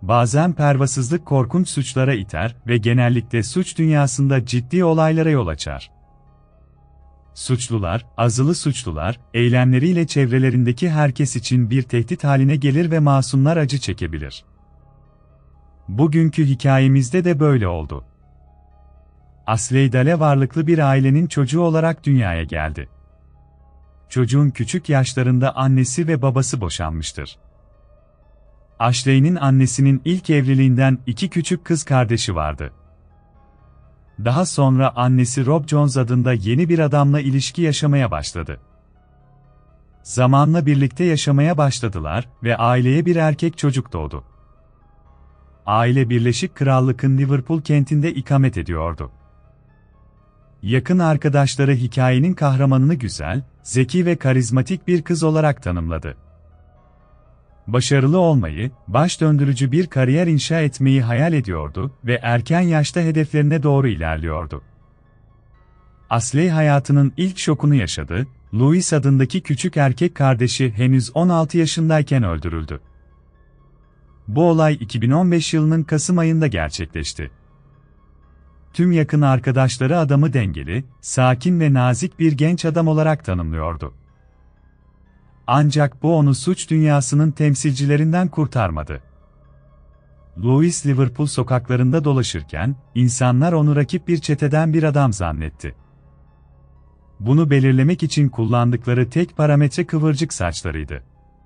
bazen pervasızlık korkunç suçlara iter ve genellikle suç dünyasında ciddi olaylara yol açar. Suçlular, azılı suçlular, eylemleriyle çevrelerindeki herkes için bir tehdit haline gelir ve masumlar acı çekebilir. Bugünkü hikayemizde de böyle oldu. Ashley Dale varlıklı bir ailenin çocuğu olarak dünyaya geldi. Çocuğun küçük yaşlarında annesi ve babası boşanmıştır. Ashley'nin annesinin ilk evliliğinden 2 küçük kız kardeşi vardı. Daha sonra annesi Rob Jones adında yeni bir adamla ilişki yaşamaya başladı. Zamanla birlikte yaşamaya başladılar ve aileye bir erkek çocuk doğdu. Aile Birleşik Krallık'ın Liverpool kentinde ikamet ediyordu. Yakın arkadaşları hikayenin kahramanını güzel, zeki ve karizmatik bir kız olarak tanımladı. Başarılı olmayı, baş döndürücü bir kariyer inşa etmeyi hayal ediyordu ve erken yaşta hedeflerine doğru ilerliyordu. Ashley hayatının ilk şokunu yaşadı, Louis adındaki küçük erkek kardeşi henüz 16 yaşındayken öldürüldü. Bu olay 2015 yılının Kasım ayında gerçekleşti. Tüm yakın arkadaşları adamı dengeli, sakin ve nazik bir genç adam olarak tanımlıyordu. Ancak bu onu suç dünyasının temsilcilerinden kurtarmadı. Louis Liverpool sokaklarında dolaşırken, insanlar onu rakip bir çeteden bir adam zannetti. Bunu belirlemek için kullandıkları tek parametre kıvırcık saçlarıydı.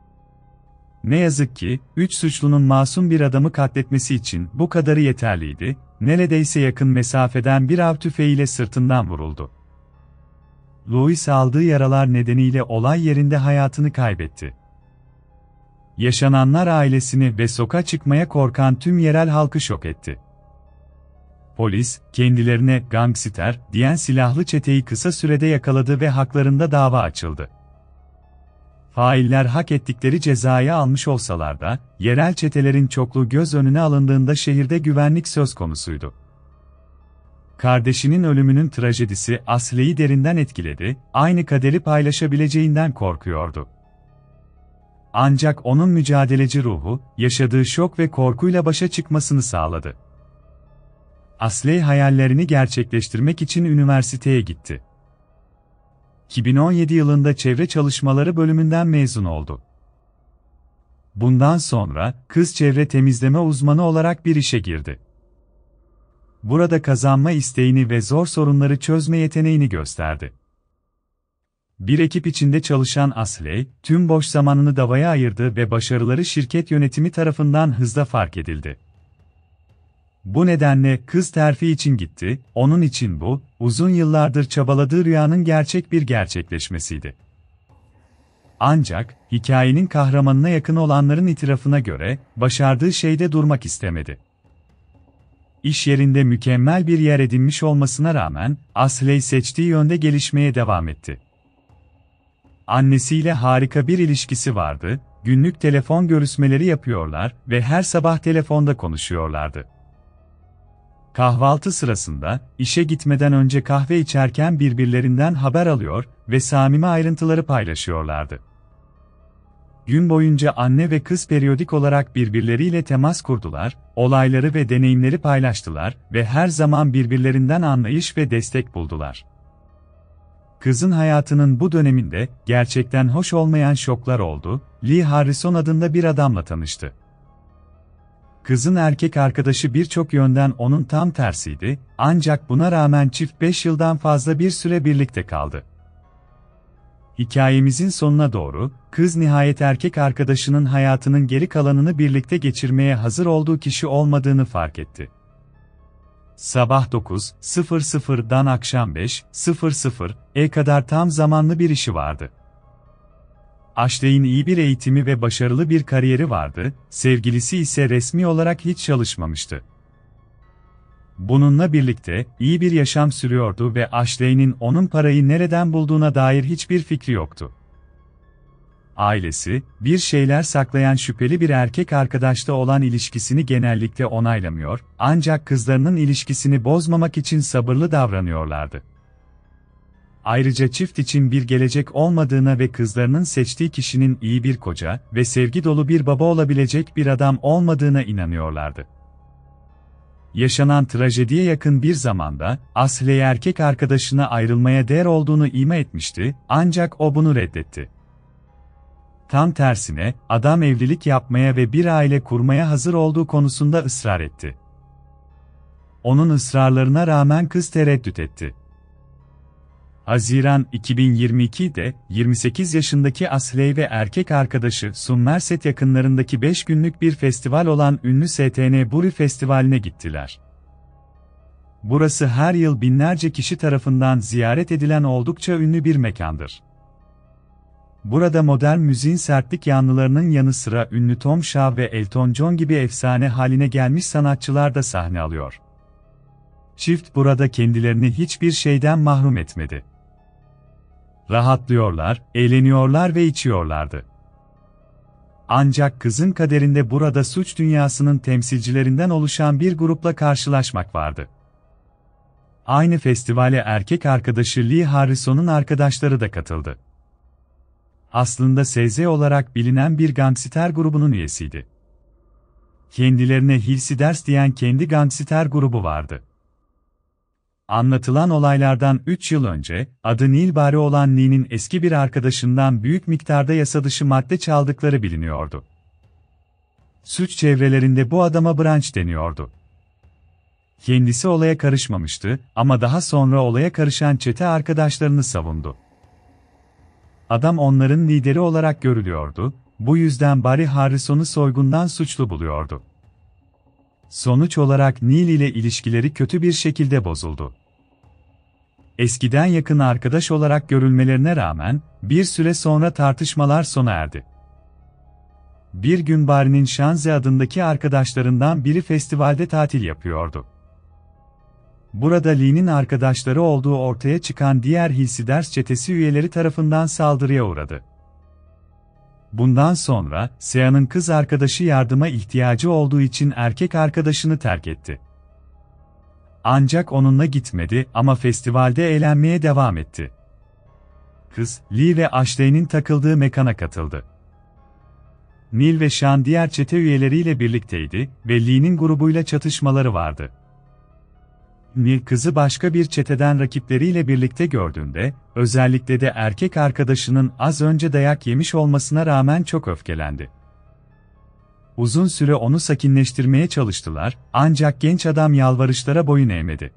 Ne yazık ki, 3 suçlunun masum bir adamı katletmesi için bu kadarı yeterliydi, neredeyse yakın mesafeden bir av tüfeğiyle sırtından vuruldu. Louis aldığı yaralar nedeniyle olay yerinde hayatını kaybetti. Yaşananlar ailesini ve sokağa çıkmaya korkan tüm yerel halkı şok etti. Polis, kendilerine gangster diyen silahlı çeteyi kısa sürede yakaladı ve haklarında dava açıldı. Failler hak ettikleri cezayı almış olsalar da, yerel çetelerin çokluğu göz önüne alındığında şehirde güvenlik söz konusuydu. Kardeşinin ölümünün trajedisi Ashley'i derinden etkiledi, aynı kaderi paylaşabileceğinden korkuyordu. Ancak onun mücadeleci ruhu, yaşadığı şok ve korkuyla başa çıkmasını sağladı. Ashley hayallerini gerçekleştirmek için üniversiteye gitti. 2017 yılında çevre çalışmaları bölümünden mezun oldu. Bundan sonra, kız çevre temizleme uzmanı olarak bir işe girdi. Burada kazanma isteğini ve zor sorunları çözme yeteneğini gösterdi. Bir ekip içinde çalışan Ashley, tüm boş zamanını davaya ayırdı ve başarıları şirket yönetimi tarafından hızla fark edildi. Bu nedenle kız terfi için gitti, onun için bu, uzun yıllardır çabaladığı rüyanın gerçek bir gerçekleşmesiydi. Ancak, hikayenin kahramanına yakın olanların itirafına göre, başardığı şeyde durmak istemedi. İş yerinde mükemmel bir yer edinmiş olmasına rağmen, Ashley seçtiği yönde gelişmeye devam etti. Annesiyle harika bir ilişkisi vardı, günlük telefon görüşmeleri yapıyorlar ve her sabah telefonda konuşuyorlardı. Kahvaltı sırasında, işe gitmeden önce kahve içerken birbirlerinden haber alıyor ve samimi ayrıntıları paylaşıyorlardı. Gün boyunca anne ve kız periyodik olarak birbirleriyle temas kurdular, olayları ve deneyimleri paylaştılar ve her zaman birbirlerinden anlayış ve destek buldular. Kızın hayatının bu döneminde, gerçekten hoş olmayan şoklar oldu, Lee Harrison adında bir adamla tanıştı. Kızın erkek arkadaşı birçok yönden onun tam tersiydi, ancak buna rağmen çift 5 yıldan fazla bir süre birlikte kaldı. Hikayemizin sonuna doğru, kız nihayet erkek arkadaşının hayatının geri kalanını birlikte geçirmeye hazır olduğu kişi olmadığını fark etti. Sabah 9:00'dan akşam 5:00'e kadar tam zamanlı bir işi vardı. Ashley'in iyi bir eğitimi ve başarılı bir kariyeri vardı, sevgilisi ise resmi olarak hiç çalışmamıştı. Bununla birlikte, iyi bir yaşam sürüyordu ve Ashley'nin onun parayı nereden bulduğuna dair hiçbir fikri yoktu. Ailesi, bir şeyler saklayan şüpheli bir erkek arkadaşla olan ilişkisini genellikle onaylamıyor, ancak kızlarının ilişkisini bozmamak için sabırlı davranıyorlardı. Ayrıca çift için bir gelecek olmadığına ve kızlarının seçtiği kişinin iyi bir koca ve sevgi dolu bir baba olabilecek bir adam olmadığına inanıyorlardı. Yaşanan trajediye yakın bir zamanda, Ashley erkek arkadaşına ayrılmaya değer olduğunu ima etmişti, ancak o bunu reddetti. Tam tersine, adam evlilik yapmaya ve bir aile kurmaya hazır olduğu konusunda ısrar etti. Onun ısrarlarına rağmen kız tereddüt etti. Haziran 2022'de 28 yaşındaki Ashley ve erkek arkadaşı Somerset yakınlarındaki 5 günlük bir festival olan ünlü STN Bury Festivali'ne gittiler. Burası her yıl binlerce kişi tarafından ziyaret edilen oldukça ünlü bir mekandır. Burada modern müziğin sertlik yanlılarının yanı sıra ünlü Tom Shaw ve Elton John gibi efsane haline gelmiş sanatçılar da sahne alıyor. Çift burada kendilerini hiçbir şeyden mahrum etmedi. Rahatlıyorlar, eğleniyorlar ve içiyorlardı. Ancak kızın kaderinde burada suç dünyasının temsilcilerinden oluşan bir grupla karşılaşmak vardı. Aynı festivale erkek arkadaşı Lee Harrison'un arkadaşları da katıldı. Aslında SZ olarak bilinen bir gangster grubunun üyesiydi. Kendilerine Hillsiders diyen kendi gangster grubu vardı. Anlatılan olaylardan 3 yıl önce, adı Neil Barry olan Lee'nin eski bir arkadaşından büyük miktarda yasadışı madde çaldıkları biliniyordu. Suç çevrelerinde bu adama Branch deniyordu. Kendisi olaya karışmamıştı ama daha sonra olaya karışan çete arkadaşlarını savundu. Adam onların lideri olarak görülüyordu, bu yüzden Barry Harrison'u soygundan suçlu buluyordu. Sonuç olarak Neil ile ilişkileri kötü bir şekilde bozuldu. Eskiden yakın arkadaş olarak görülmelerine rağmen, bir süre sonra tartışmalar sona erdi. Bir gün Barry'nin Shanze adındaki arkadaşlarından biri festivalde tatil yapıyordu. Burada Lee'nin arkadaşları olduğu ortaya çıkan diğer Hillsiders çetesi üyeleri tarafından saldırıya uğradı. Bundan sonra, Sean'ın kız arkadaşı yardıma ihtiyacı olduğu için erkek arkadaşını terk etti. Ancak onunla gitmedi ama festivalde eğlenmeye devam etti. Kız, Lee ve Ashley'nin takıldığı mekana katıldı. Neil ve Sean diğer çete üyeleriyle birlikteydi ve Lee'nin grubuyla çatışmaları vardı. Neil kızı başka bir çeteden rakipleriyle birlikte gördüğünde, özellikle de erkek arkadaşının az önce dayak yemiş olmasına rağmen çok öfkelendi. Uzun süre onu sakinleştirmeye çalıştılar, ancak genç adam yalvarışlara boyun eğmedi.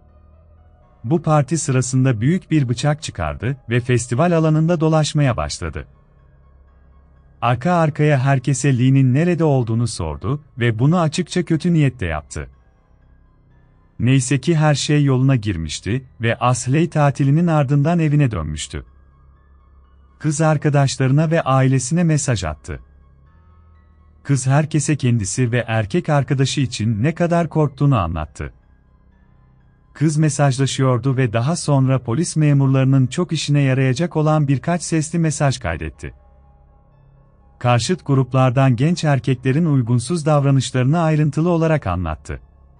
Bu parti sırasında büyük bir bıçak çıkardı ve festival alanında dolaşmaya başladı. Arka arkaya herkese Lee'nin nerede olduğunu sordu ve bunu açıkça kötü niyetle yaptı. Neyse ki her şey yoluna girmişti ve Ashley tatilinin ardından evine dönmüştü. Kız arkadaşlarına ve ailesine mesaj attı. Kız herkese kendisi ve erkek arkadaşı için ne kadar korktuğunu anlattı. Kız mesajlaşıyordu ve daha sonra polis memurlarının çok işine yarayacak olan birkaç sesli mesaj kaydetti. Karşıt gruplardan genç erkeklerin uygunsuz davranışlarını ayrıntılı olarak anlattı.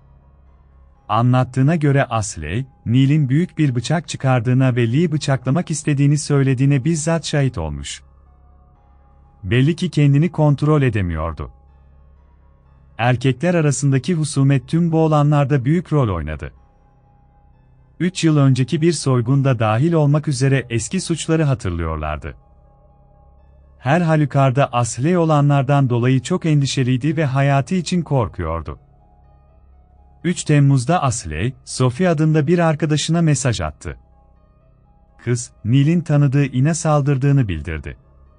Anlattığına göre Ashley, Neil'in büyük bir bıçak çıkardığına ve Lee'yi bıçaklamak istediğini söylediğine bizzat şahit olmuş. Belli ki kendini kontrol edemiyordu. Erkekler arasındaki husumet tüm bu olanlarda büyük rol oynadı. 3 yıl önceki bir soygunda dahil olmak üzere eski suçları hatırlıyorlardı. Her halükarda Ashley olanlardan dolayı çok endişeliydi ve hayatı için korkuyordu. 3 Temmuz'da Ashley, Sophie adında bir arkadaşına mesaj attı. Kız, Neil'in tanıdığı ine saldırdığını bildirdi.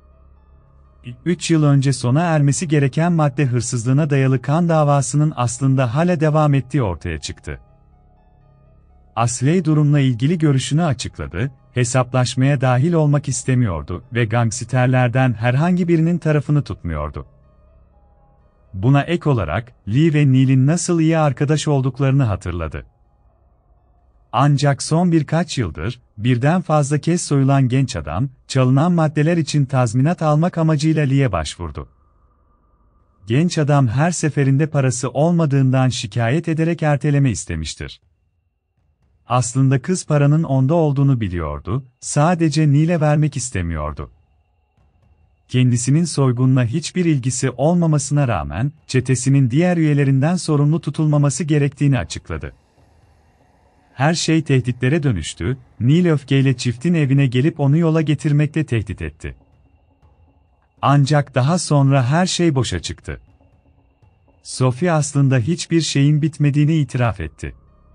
3 yıl önce sona ermesi gereken madde hırsızlığına dayalı kan davasının aslında hala devam ettiği ortaya çıktı. Ashley durumla ilgili görüşünü açıkladı, hesaplaşmaya dahil olmak istemiyordu ve gangsterlerden herhangi birinin tarafını tutmuyordu. Buna ek olarak, Lee ve Neil'in nasıl iyi arkadaş olduklarını hatırladı. Ancak son birkaç yıldır, birden fazla kez soyulan genç adam, çalınan maddeler için tazminat almak amacıyla Lee'ye başvurdu. Genç adam her seferinde parası olmadığından şikayet ederek erteleme istemiştir. Aslında kız paranın onda olduğunu biliyordu, sadece Neil'e vermek istemiyordu. Kendisinin soygunla hiçbir ilgisi olmamasına rağmen, çetesinin diğer üyelerinden sorumlu tutulmaması gerektiğini açıkladı. Her şey tehditlere dönüştü, Neil öfkeyle çiftin evine gelip onu yola getirmekle tehdit etti. Ancak daha sonra her şey boşa çıktı. Sophie aslında hiçbir şeyin bitmediğini itiraf etti.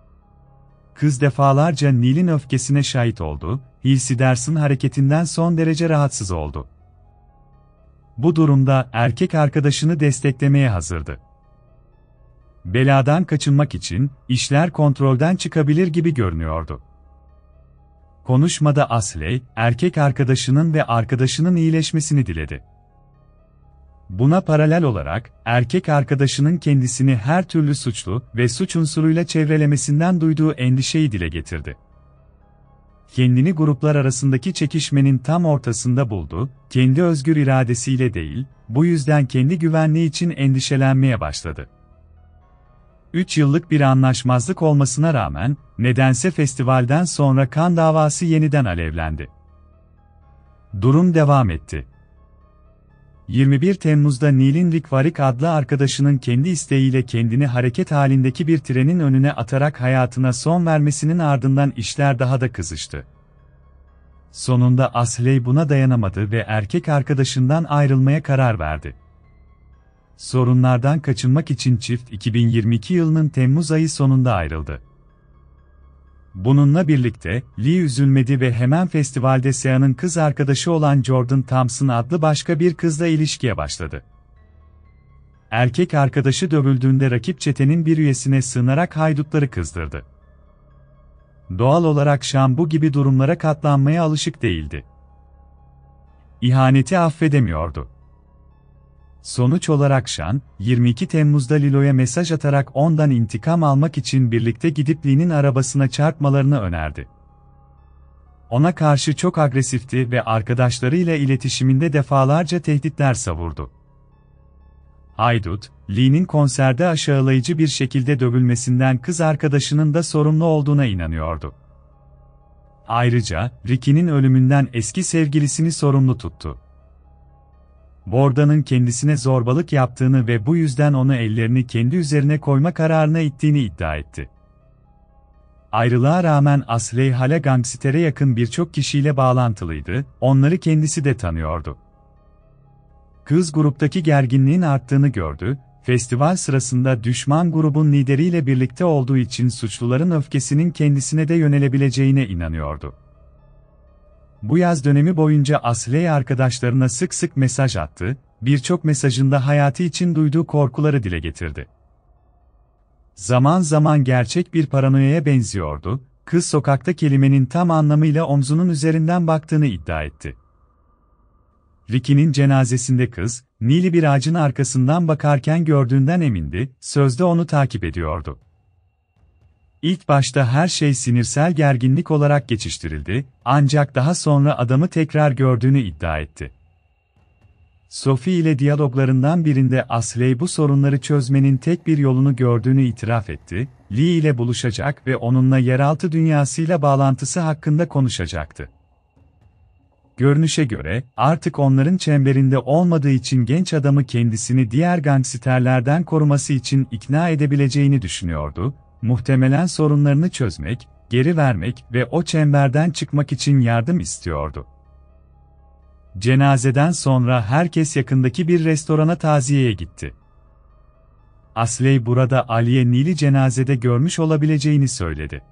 Kız defalarca Neil'in öfkesine şahit oldu, Hilsiders'ın hareketinden son derece rahatsız oldu. Bu durumda erkek arkadaşını desteklemeye hazırdı. Beladan kaçınmak için işler kontrolden çıkabilir gibi görünüyordu. Konuşmada Ashley, erkek arkadaşının ve arkadaşının iyileşmesini diledi. Buna paralel olarak, erkek arkadaşının kendisini her türlü suçlu ve suç unsuruyla çevrelemesinden duyduğu endişeyi dile getirdi. Kendini gruplar arasındaki çekişmenin tam ortasında buldu, kendi özgür iradesiyle değil, bu yüzden kendi güvenliği için endişelenmeye başladı. 3 yıllık bir anlaşmazlık olmasına rağmen, nedense festivalden sonra kan davası yeniden alevlendi. Durum devam etti. 21 Temmuz'da Neil'in Rick Warwick adlı arkadaşının kendi isteğiyle kendini hareket halindeki bir trenin önüne atarak hayatına son vermesinin ardından işler daha da kızıştı. Sonunda Ashley buna dayanamadı ve erkek arkadaşından ayrılmaya karar verdi. Sorunlardan kaçınmak için çift 2022 yılının Temmuz ayı sonunda ayrıldı. Bununla birlikte, Lee üzülmedi ve hemen festivalde Sean'ın kız arkadaşı olan Jordan Thompson adlı başka bir kızla ilişkiye başladı. Erkek arkadaşı dövüldüğünde rakip çetenin bir üyesine sığınarak haydutları kızdırdı. Doğal olarak Sean bu gibi durumlara katlanmaya alışık değildi. İhaneti affedemiyordu. Sonuç olarak Sean, 22 Temmuz'da Lilo'ya mesaj atarak ondan intikam almak için birlikte gidip Lee'nin arabasına çarpmalarını önerdi. Ona karşı çok agresifti ve arkadaşlarıyla iletişiminde defalarca tehditler savurdu. Haydut, Lee'nin konserde aşağılayıcı bir şekilde dövülmesinden kız arkadaşının da sorumlu olduğuna inanıyordu. Ayrıca, Ricky'nin ölümünden eski sevgilisini sorumlu tuttu. Borda'nın kendisine zorbalık yaptığını ve bu yüzden onu ellerini kendi üzerine koyma kararına ittiğini iddia etti. Ayrılığa rağmen Ashley hala gangstere yakın birçok kişiyle bağlantılıydı, onları kendisi de tanıyordu. Kız gruptaki gerginliğin arttığını gördü, festival sırasında düşman grubun lideriyle birlikte olduğu için suçluların öfkesinin kendisine de yönelebileceğine inanıyordu. Bu yaz dönemi boyunca Ashley arkadaşlarına sık sık mesaj attı, birçok mesajında hayatı için duyduğu korkuları dile getirdi. Zaman zaman gerçek bir paranoyaya benziyordu, kız sokakta kelimenin tam anlamıyla omzunun üzerinden baktığını iddia etti. Ricky'nin cenazesinde kız, Neil'i bir ağacın arkasından bakarken gördüğünden emindi, sözde onu takip ediyordu. İlk başta her şey sinirsel gerginlik olarak geçiştirildi, ancak daha sonra adamı tekrar gördüğünü iddia etti. Sophie ile diyaloglarından birinde Ashley bu sorunları çözmenin tek bir yolunu gördüğünü itiraf etti, Lee ile buluşacak ve onunla yeraltı dünyasıyla bağlantısı hakkında konuşacaktı. Görünüşe göre, artık onların çemberinde olmadığı için genç adamı kendisini diğer gangsterlerden koruması için ikna edebileceğini düşünüyordu, muhtemelen sorunlarını çözmek, geri vermek ve o çemberden çıkmak için yardım istiyordu. Cenazeden sonra herkes yakındaki bir restorana taziyeye gitti. Ashley burada Aliye Neil'i cenazede görmüş olabileceğini söyledi.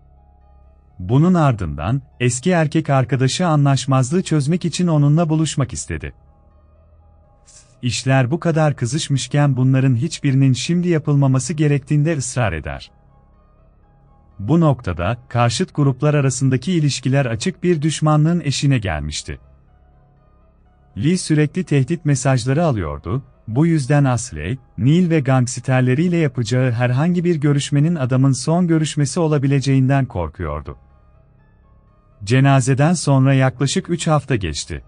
Bunun ardından, eski erkek arkadaşı anlaşmazlığı çözmek için onunla buluşmak istedi. İşler bu kadar kızışmışken bunların hiçbirinin şimdi yapılmaması gerektiğinde ısrar eder. Bu noktada, karşıt gruplar arasındaki ilişkiler açık bir düşmanlığın eşiğine gelmişti. Lee sürekli tehdit mesajları alıyordu, bu yüzden Ashley, Neil ve gangsterleriyle yapacağı herhangi bir görüşmenin adamın son görüşmesi olabileceğinden korkuyordu. Cenazeden sonra yaklaşık 3 hafta geçti.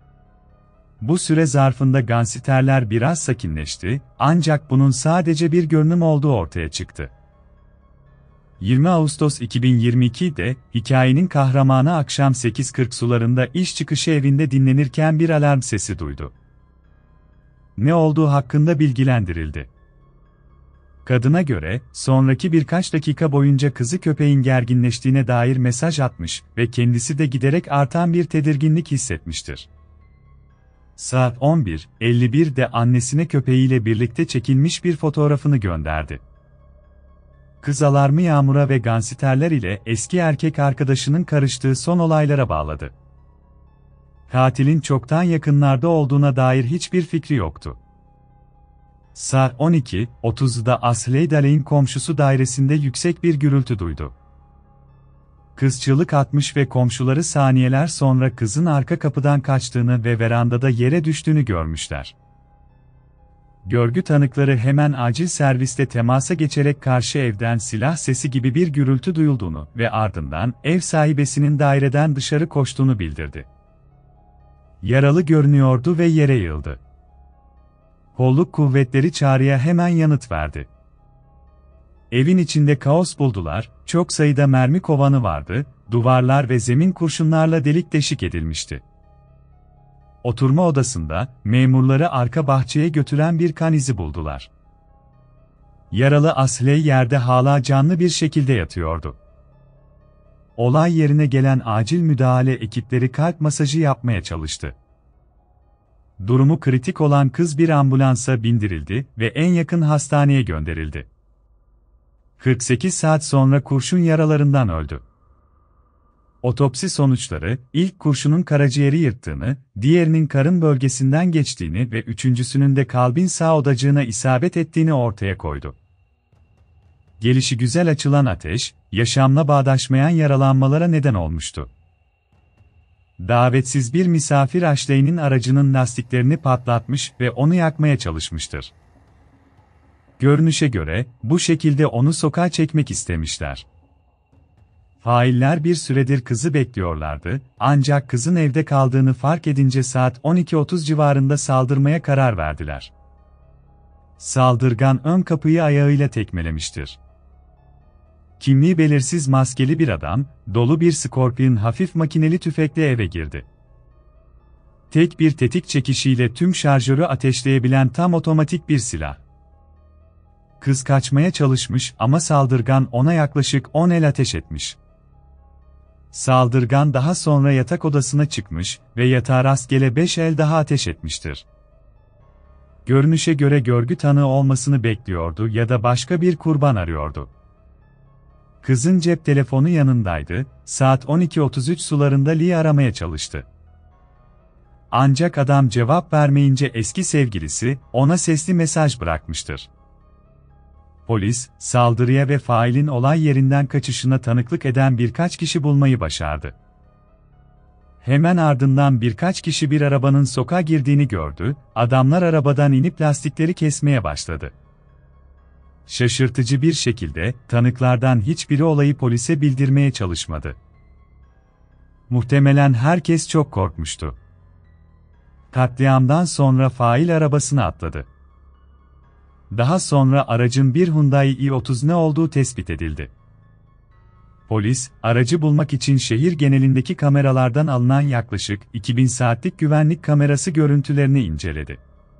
Bu süre zarfında gangsterler biraz sakinleşti, ancak bunun sadece bir görünüm olduğu ortaya çıktı. 20 Ağustos 2022'de hikayenin kahramanı akşam 8:40 sularında iş çıkışı evinde dinlenirken bir alarm sesi duydu. Ne olduğu hakkında bilgilendirildi. Kadına göre, sonraki birkaç dakika boyunca kızı köpeğin gerginleştiğine dair mesaj atmış ve kendisi de giderek artan bir tedirginlik hissetmiştir. Saat 11:51'de annesine köpeğiyle birlikte çekilmiş bir fotoğrafını gönderdi. Kız alarmı Yağmur'a ve gangsterler ile eski erkek arkadaşının karıştığı son olaylara bağladı. Katilin çoktan yakınlarda olduğuna dair hiçbir fikri yoktu. Saat 12:30'da Ashley Daley'in komşusu dairesinde yüksek bir gürültü duydu. Kız çığlık atmış ve komşuları saniyeler sonra kızın arka kapıdan kaçtığını ve verandada yere düştüğünü görmüşler. Görgü tanıkları hemen acil servisle temasa geçerek karşı evden silah sesi gibi bir gürültü duyulduğunu ve ardından ev sahibesinin daireden dışarı koştuğunu bildirdi. Yaralı görünüyordu ve yere yığıldı. Kolluk kuvvetleri çağrıya hemen yanıt verdi. Evin içinde kaos buldular, çok sayıda mermi kovanı vardı, duvarlar ve zemin kurşunlarla delik deşik edilmişti. Oturma odasında, memurları arka bahçeye götüren bir kan izi buldular. Yaralı Ashley yerde hala canlı bir şekilde yatıyordu. Olay yerine gelen acil müdahale ekipleri kalp masajı yapmaya çalıştı. Durumu kritik olan kız bir ambulansa bindirildi ve en yakın hastaneye gönderildi. 48 saat sonra kurşun yaralarından öldü. Otopsi sonuçları, ilk kurşunun karaciğeri yırttığını, diğerinin karın bölgesinden geçtiğini ve üçüncüsünün de kalbin sağ odacığına isabet ettiğini ortaya koydu. Gelişigüzel açılan ateş, yaşamla bağdaşmayan yaralanmalara neden olmuştu. Davetsiz bir misafir Ashley'nin aracının lastiklerini patlatmış ve onu yakmaya çalışmıştır. Görünüşe göre, bu şekilde onu sokağa çekmek istemişler. Failler bir süredir kızı bekliyorlardı, ancak kızın evde kaldığını fark edince saat 12:30 civarında saldırmaya karar verdiler. Saldırgan ön kapıyı ayağıyla tekmelemiştir. Kimliği belirsiz maskeli bir adam, dolu bir Scorpion hafif makineli tüfekle eve girdi. Tek bir tetik çekişiyle tüm şarjörü ateşleyebilen tam otomatik bir silah. Kız kaçmaya çalışmış ama saldırgan ona yaklaşık 10 el ateş etmiş. Saldırgan daha sonra yatak odasına çıkmış ve yatağa rastgele 5 el daha ateş etmiştir. Görünüşe göre görgü tanığı olmasını bekliyordu ya da başka bir kurban arıyordu. Kızın cep telefonu yanındaydı, saat 12:33 sularında Lee'yi aramaya çalıştı. Ancak adam cevap vermeyince eski sevgilisi, ona sesli mesaj bırakmıştır. Polis, saldırıya ve failin olay yerinden kaçışına tanıklık eden birkaç kişi bulmayı başardı. Hemen ardından birkaç kişi bir arabanın sokağa girdiğini gördü, adamlar arabadan inip lastikleri kesmeye başladı. Şaşırtıcı bir şekilde, tanıklardan hiçbiri olayı polise bildirmeye çalışmadı. Muhtemelen herkes çok korkmuştu. Katliamdan sonra fail arabasına atladı. Daha sonra aracın bir Hyundai i30 ne olduğu tespit edildi. Polis, aracı bulmak için şehir genelindeki kameralardan alınan yaklaşık 2000 saatlik güvenlik kamerası görüntülerini inceledi.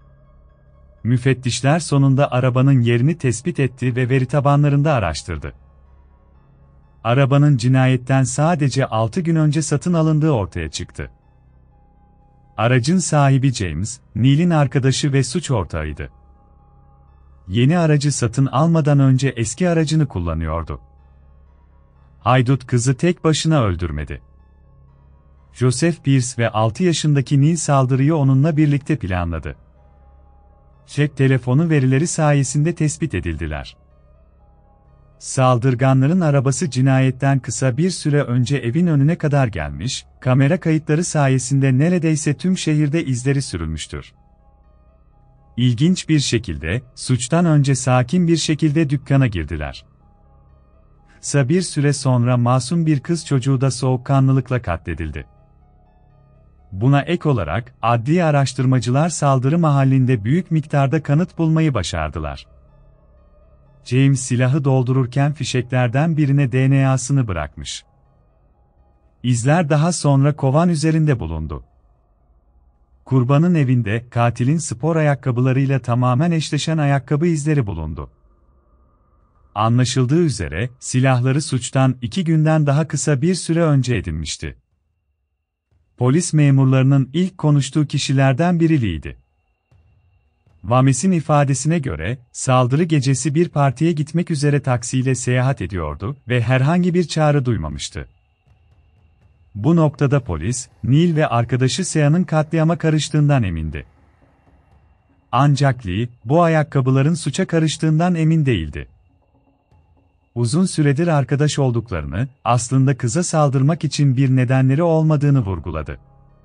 Müfettişler sonunda arabanın yerini tespit etti ve veri tabanlarında araştırdı. Arabanın cinayetten sadece 6 gün önce satın alındığı ortaya çıktı. Aracın sahibi James, Neil'in arkadaşı ve suç ortağıydı. Yeni aracı satın almadan önce eski aracını kullanıyordu. Haydut kızı tek başına öldürmedi. Joseph Pierce ve 6 yaşındaki Neil saldırıyı onunla birlikte planladı. Cep telefonu verileri sayesinde tespit edildiler. Saldırganların arabası cinayetten kısa bir süre önce evin önüne kadar gelmiş, kamera kayıtları sayesinde neredeyse tüm şehirde izleri sürülmüştür. İlginç bir şekilde, suçtan önce sakin bir şekilde dükkana girdiler. Kısa bir süre sonra masum bir kız çocuğu da soğukkanlılıkla katledildi. Buna ek olarak, adli araştırmacılar saldırı mahallinde büyük miktarda kanıt bulmayı başardılar. James silahı doldururken fişeklerden birine DNA'sını bırakmış. İzler daha sonra kovan üzerinde bulundu. Kurbanın evinde katilin spor ayakkabılarıyla tamamen eşleşen ayakkabı izleri bulundu. Anlaşıldığı üzere, silahları suçtan 2 günden daha kısa bir süre önce edinmişti. Polis memurlarının ilk konuştuğu kişilerden biriydi. Vames'in ifadesine göre, saldırı gecesi bir partiye gitmek üzere taksiyle seyahat ediyordu ve herhangi bir çağrı duymamıştı. Bu noktada polis, Neil ve arkadaşı Sean'ın katliama karıştığından emindi. Ancak Lee, bu ayakkabıların suça karıştığından emin değildi. Uzun süredir arkadaş olduklarını, aslında kıza saldırmak için bir nedenleri olmadığını vurguladı.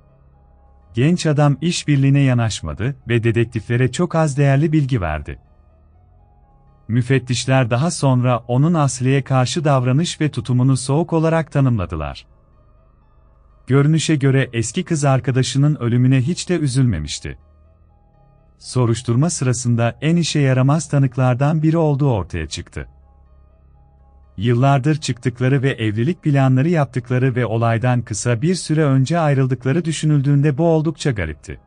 Genç adam işbirliğine yanaşmadı ve dedektiflere çok az değerli bilgi verdi. Müfettişler daha sonra onun Ashley'e karşı davranış ve tutumunu soğuk olarak tanımladılar. Görünüşe göre eski kız arkadaşının ölümüne hiç de üzülmemişti. Soruşturma sırasında en işe yaramaz tanıklardan biri olduğu ortaya çıktı. Yıllardır çıktıkları ve evlilik planları yaptıkları ve olaydan kısa bir süre önce ayrıldıkları düşünüldüğünde bu oldukça garipti.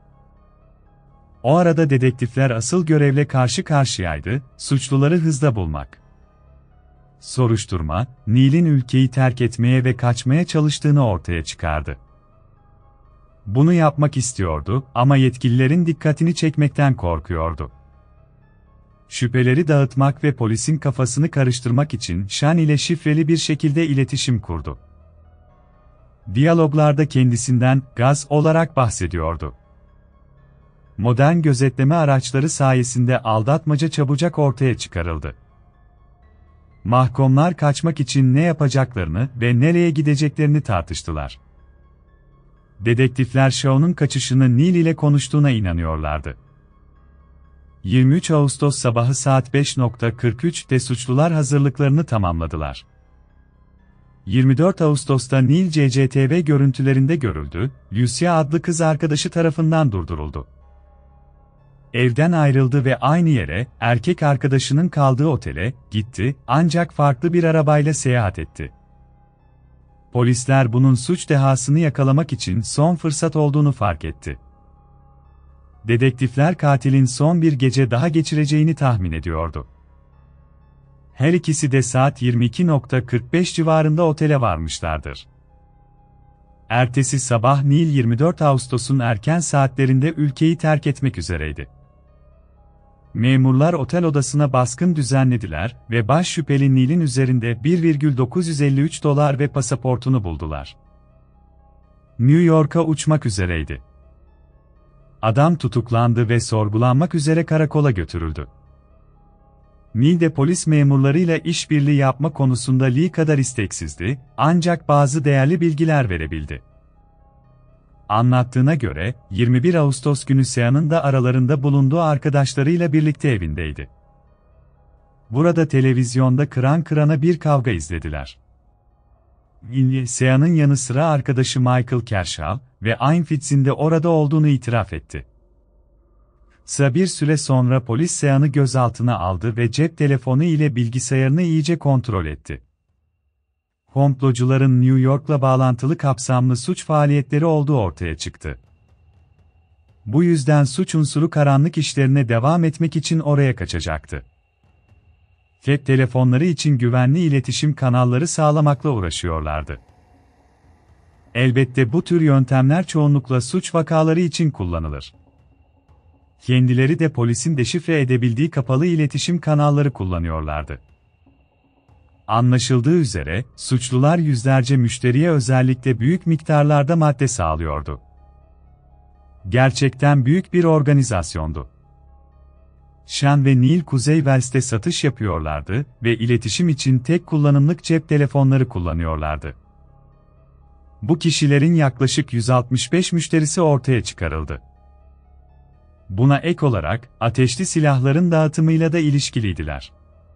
O arada dedektifler asıl görevle karşı karşıyaydı, suçluları hızla bulmak. Soruşturma, Neil'in ülkeyi terk etmeye ve kaçmaya çalıştığını ortaya çıkardı. Bunu yapmak istiyordu ama yetkililerin dikkatini çekmekten korkuyordu. Şüpheleri dağıtmak ve polisin kafasını karıştırmak için Sean ile şifreli bir şekilde iletişim kurdu. Diyaloglarda kendisinden gaz olarak bahsediyordu. Modern gözetleme araçları sayesinde aldatmaca çabucak ortaya çıkarıldı. Mahkumlar kaçmak için ne yapacaklarını ve nereye gideceklerini tartıştılar. Dedektifler Sean'ın kaçışını Neil ile konuştuğuna inanıyorlardı. 23 Ağustos sabahı saat 5.43'te suçlular hazırlıklarını tamamladılar. 24 Ağustos'ta Neil CCTV görüntülerinde görüldü, Lucia adlı kız arkadaşı tarafından durduruldu. Evden ayrıldı ve aynı yere, erkek arkadaşının kaldığı otele gitti, ancak farklı bir arabayla seyahat etti. Polisler bunun suç dehasını yakalamak için son fırsat olduğunu fark etti. Dedektifler katilin son bir gece daha geçireceğini tahmin ediyordu. Her ikisi de saat 22.45 civarında otele varmışlardır. Ertesi sabah Neil 24 Ağustos'un erken saatlerinde ülkeyi terk etmek üzereydi. Memurlar otel odasına baskın düzenlediler ve baş şüpheli Neil'in üzerinde 1,953 dolar ve pasaportunu buldular. New York'a uçmak üzereydi. Adam tutuklandı ve sorgulanmak üzere karakola götürüldü. Neil de polis memurlarıyla işbirliği yapma konusunda Lee kadar isteksizdi, ancak bazı değerli bilgiler verebildi. Anlattığına göre, 21 Ağustos günü Sean'ın da aralarında bulunduğu arkadaşlarıyla birlikte evindeydi. Burada televizyonda kıran kırana bir kavga izlediler. Sean'ın yanı sıra arkadaşı Michael Kershaw ve Einfitz'in de orada olduğunu itiraf etti. Kısa bir süre sonra polis Sean'ı gözaltına aldı ve cep telefonu ile bilgisayarını iyice kontrol etti. Komplocuların New York'la bağlantılı kapsamlı suç faaliyetleri olduğu ortaya çıktı. Bu yüzden suç unsuru karanlık işlerine devam etmek için oraya kaçacaktı. Cep telefonları için güvenli iletişim kanalları sağlamakla uğraşıyorlardı. Elbette bu tür yöntemler çoğunlukla suç vakaları için kullanılır. Kendileri de polisin deşifre edebildiği kapalı iletişim kanalları kullanıyorlardı. Anlaşıldığı üzere, suçlular yüzlerce müşteriye özellikle büyük miktarlarda madde sağlıyordu. Gerçekten büyük bir organizasyondu. Sean ve Neil Kuzey Wells'te satış yapıyorlardı ve iletişim için tek kullanımlık cep telefonları kullanıyorlardı. Bu kişilerin yaklaşık 165 müşterisi ortaya çıkarıldı. Buna ek olarak, ateşli silahların dağıtımıyla da ilişkiliydiler.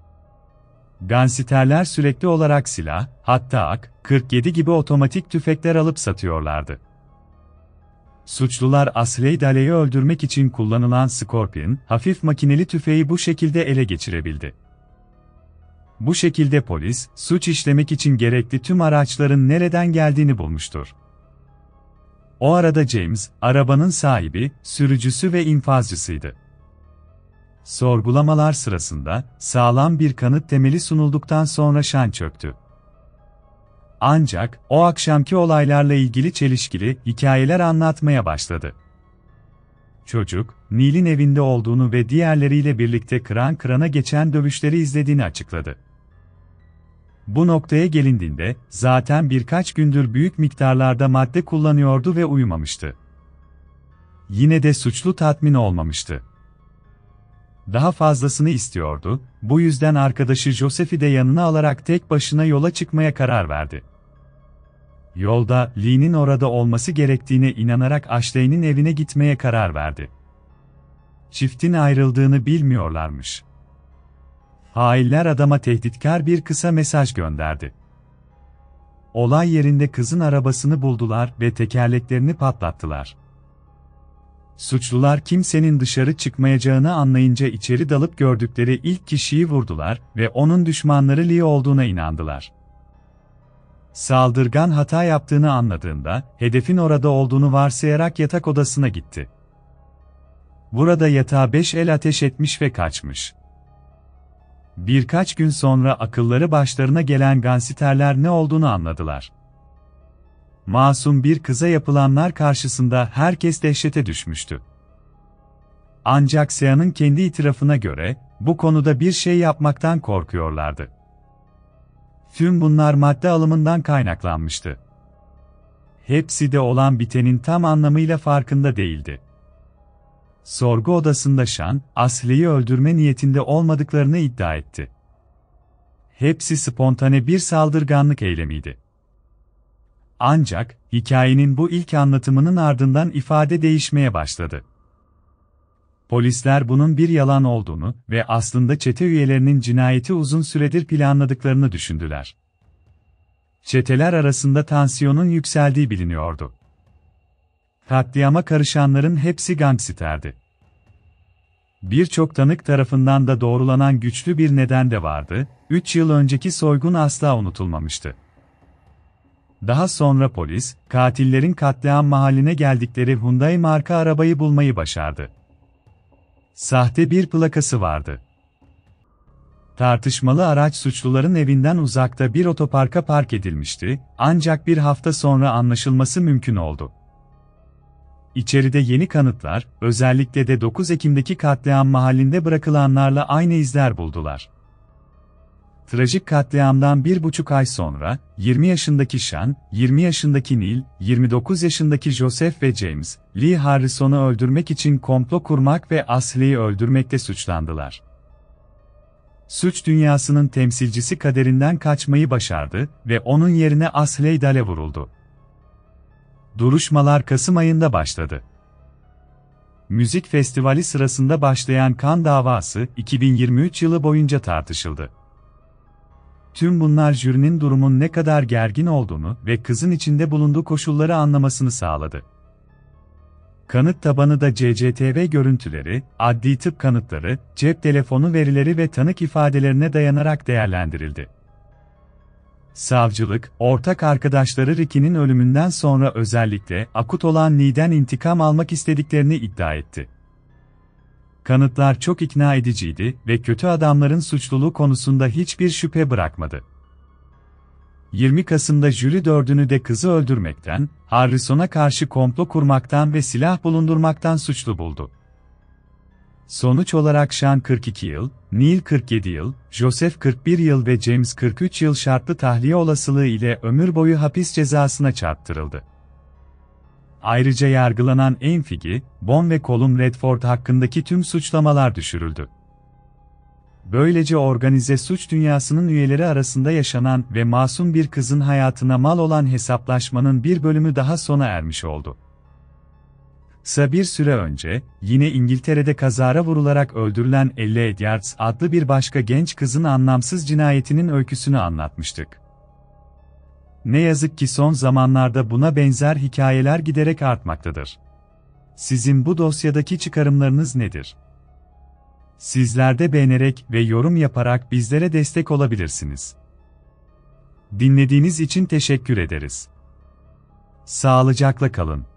Gansiterler sürekli olarak silah, hatta AK-47 gibi otomatik tüfekler alıp satıyorlardı. Suçlular Ashley Daley'i öldürmek için kullanılan Scorpion, hafif makineli tüfeği bu şekilde ele geçirebildi. Bu şekilde polis, suç işlemek için gerekli tüm araçların nereden geldiğini bulmuştur. O arada James, arabanın sahibi, sürücüsü ve infazcısıydı. Sorgulamalar sırasında, sağlam bir kanıt temeli sunulduktan sonra Sean çöktü. Ancak, o akşamki olaylarla ilgili çelişkili hikayeler anlatmaya başladı. Çocuk, Neil'in evinde olduğunu ve diğerleriyle birlikte kıran kırana geçen dövüşleri izlediğini açıkladı. Bu noktaya gelindiğinde, zaten birkaç gündür büyük miktarlarda madde kullanıyordu ve uyumamıştı. Yine de suçlu tatmin olmamıştı. Daha fazlasını istiyordu, bu yüzden arkadaşı Joseph'i de yanına alarak tek başına yola çıkmaya karar verdi. Yolda, Lee'nin orada olması gerektiğine inanarak Ashley'nin evine gitmeye karar verdi. Çiftin ayrıldığını bilmiyorlarmış. Hainler adama tehditkar bir kısa mesaj gönderdi. Olay yerinde kızın arabasını buldular ve tekerleklerini patlattılar. Suçlular kimsenin dışarı çıkmayacağını anlayınca içeri dalıp gördükleri ilk kişiyi vurdular ve onun düşmanları Lee olduğuna inandılar. Saldırgan hata yaptığını anladığında, hedefin orada olduğunu varsayarak yatak odasına gitti. Burada yatağa 5 el ateş etmiş ve kaçmış. Birkaç gün sonra akılları başlarına gelen gansiterler ne olduğunu anladılar. Masum bir kıza yapılanlar karşısında herkes dehşete düşmüştü. Ancak Sean'ın kendi itirafına göre, bu konuda bir şey yapmaktan korkuyorlardı. Tüm bunlar madde alımından kaynaklanmıştı. Hepsi de olan bitenin tam anlamıyla farkında değildi. Sorgu odasında Sean, Ashley'i öldürme niyetinde olmadıklarını iddia etti. Hepsi spontane bir saldırganlık eylemiydi. Ancak, hikayenin bu ilk anlatımının ardından ifade değişmeye başladı. Polisler bunun bir yalan olduğunu ve aslında çete üyelerinin cinayeti uzun süredir planladıklarını düşündüler. Çeteler arasında tansiyonun yükseldiği biliniyordu. Katliama karışanların hepsi gangsterdi. Birçok tanık tarafından da doğrulanan güçlü bir neden de vardı, 3 yıl önceki soygun asla unutulmamıştı. Daha sonra polis, katillerin katliam mahalline geldikleri Hyundai marka arabayı bulmayı başardı. Sahte bir plakası vardı. Tartışmalı araç suçluların evinden uzakta bir otoparka park edilmişti, ancak bir hafta sonra anlaşılması mümkün oldu. İçeride yeni kanıtlar, özellikle de 9 Ekim'deki katliam mahallinde bırakılanlarla aynı izler buldular. Trajik katliamdan 1,5 ay sonra, 20 yaşındaki Sean, 20 yaşındaki Neil, 29 yaşındaki Joseph ve James, Lee Harrison'u öldürmek için komplo kurmak ve Ashley'i öldürmekte suçlandılar. Suç dünyasının temsilcisi kaderinden kaçmayı başardı ve onun yerine Ashley Dahl'e vuruldu. Duruşmalar Kasım ayında başladı. Müzik festivali sırasında başlayan kan davası, 2023 yılı boyunca tartışıldı. Tüm bunlar jürinin durumun ne kadar gergin olduğunu ve kızın içinde bulunduğu koşulları anlamasını sağladı. Kanıt tabanı da CCTV görüntüleri, adli tıp kanıtları, cep telefonu verileri ve tanık ifadelerine dayanarak değerlendirildi. Savcılık, ortak arkadaşları Ricky'nin ölümünden sonra özellikle akut olan Lee'den intikam almak istediklerini iddia etti. Kanıtlar çok ikna ediciydi ve kötü adamların suçluluğu konusunda hiçbir şüphe bırakmadı. 20 Kasım'da jüri 4'ünü de kızı öldürmekten, Harrison'a karşı komplo kurmaktan ve silah bulundurmaktan suçlu buldu. Sonuç olarak Sean 42 yıl, Neil 47 yıl, Joseph 41 yıl ve James 43 yıl şartlı tahliye olasılığı ile ömür boyu hapis cezasına çarptırıldı. Ayrıca yargılanan Anne Figgy, Bon ve Colum Redford hakkındaki tüm suçlamalar düşürüldü. Böylece organize suç dünyasının üyeleri arasında yaşanan ve masum bir kızın hayatına mal olan hesaplaşmanın bir bölümü daha sona ermiş oldu. Kısa bir süre önce, yine İngiltere'de kazara vurularak öldürülen Ellie Edwards adlı bir başka genç kızın anlamsız cinayetinin öyküsünü anlatmıştık. Ne yazık ki son zamanlarda buna benzer hikayeler giderek artmaktadır. Sizin bu dosyadaki çıkarımlarınız nedir? Sizler de beğenerek ve yorum yaparak bizlere destek olabilirsiniz. Dinlediğiniz için teşekkür ederiz. Sağlıcakla kalın.